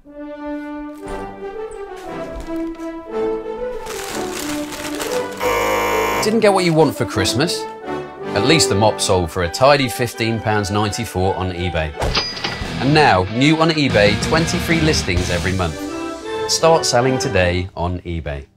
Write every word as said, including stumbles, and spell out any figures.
Didn't get what you want for Christmas? At least the mop sold for a tidy fifteen pounds ninety-four on eBay. And now, new on eBay, twenty free listings every month. Start selling today on eBay.